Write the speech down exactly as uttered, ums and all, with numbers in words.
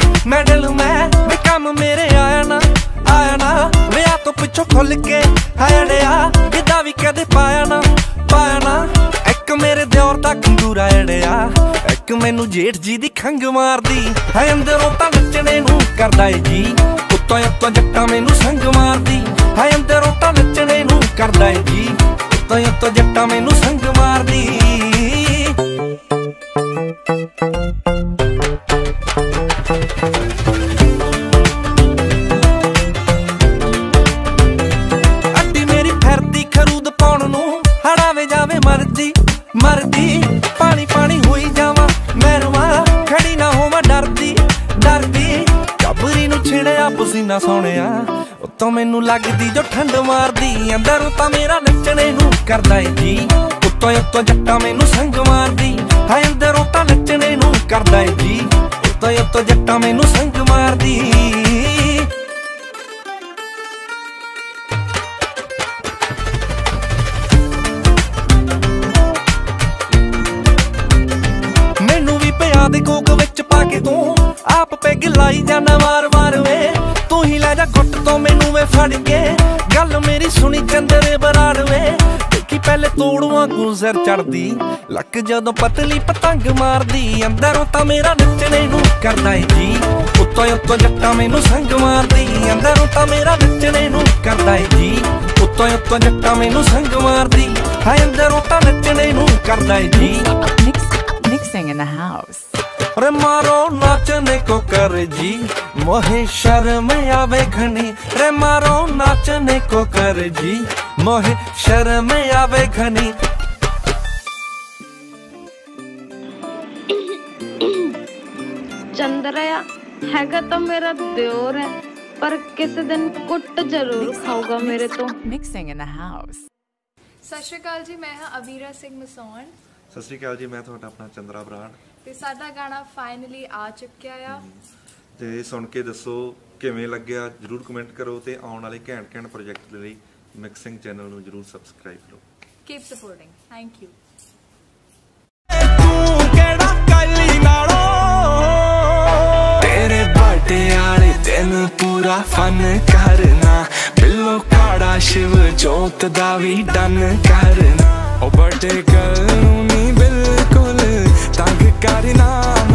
Medal मैं वे काम मेरे आया ना आया ना वे आ तो पिछों खुल के हायड़िया गिद्धा भी कदे पाया ना पाया ना एक मेरे दियोर दा खंगूरा अड़िया एक मैनू जेठ जी दी खंग मारदी है अंदरों तां नच्चने नू करदा ए जी उत्तों उत्तों जट्टां मैनू संग मारदी है अंदरों तां नच्चने नू करदा ए जी उत्तों उत्तों जट्टां मैनू संग मारदी अड्डी मेरी फिरदी खरूद पाउण नू हड़ावे जावे मर्जी मरदी पानी पानी होई जावा मैं रुआ खड़ी ना होवा डरदी डरदी कबरी नू छिड़िया पसीना सोहणिया उत्तों मैनू लगदी जो ठंड मारदी अंदरों तां मेरा नच्चने नू करदा ए जी उत्तों उत्तों जट्टां मैनू संग मारदी हाय अंदरों तां नच्चने नू करदा ए जी उत्तों उत्तों जट्टां मैनू संग मारदी दे कोक विच पाके तू आप पैग लाई जाना वार वार वे तू ही लै जा गुट तो मैनू वे फड़ के गल मेरी सुनी चंदरे बराड़ वे देखी पहले तोड़ुआ को सिर चढ़दी लक जदों पतली पतंग मारदी अंदरों तां मेरा नच्चने नू करदा ए जी उत्तों उत्तों जट्टां मैनू संग मारदी अंदरों तां मेरा नच्चने नू करदा ए जी उत्तों उत्तों जट्टां मैनू संग मारदी हाय अंदरों तां नच्चने नू करदा ए जी Mixing in the house. रे मारो नाचने को कर जी मोहे शर्म आवे घनी रे मारो नाचने को कर जी मोहे शर्म आवे घनी चंद्रया हैगा तो मेरा दियोर है पर किसी दिन कुट जरूर खाऊगा मेरे तो। Mixing in the house. सत श्री अकाल जी, मैं हाँ अवीरा सिंह मसौਣ। सत श्री अकाल जी, मैं ਤੁਹਾਡਾ ਆਪਣਾ ਚੰਦਰਾ ਬਰਾੜ ਤੇ ਸਾਡਾ ਗਾਣਾ ਫਾਈਨਲੀ ਆ ਚੁੱਕਿਆ ਆ ਤੇ ਸੁਣ ਕੇ ਦੱਸੋ ਕਿਵੇਂ ਲੱਗਿਆ, ਜਰੂਰ ਕਮੈਂਟ ਕਰੋ ਤੇ ਆਉਣ ਵਾਲੇ ਘੈਂਟ ਘੈਂਟ ਪ੍ਰੋਜੈਕਟ ਲਈ ਮਿਕਸਿੰਗ ਚੈਨਲ ਨੂੰ ਜਰੂਰ ਸਬਸਕ੍ਰਾਈਬ ਕਰੋ। Keep supporting, thank you. ਤੂੰ ਕਿਹੜਾ ਕਾਲੀ ਨਾਲੋਂ ਤੇਰੇ ਬਰਥਡੇ ਵਾਲੇ ਦਿਨ ਪੂਰਾ ਫਨ ਕਰਨਾ ਬਿੱਲੋ ਕਾੜਾ ਸ਼ਿਵ ਜੋਤ ਦਾ ਵੀ ਡਨ ਕਰਨਾ ਉਹ ਬਰਥਡੇ गर्ल नी बिल्कुल तंग करना।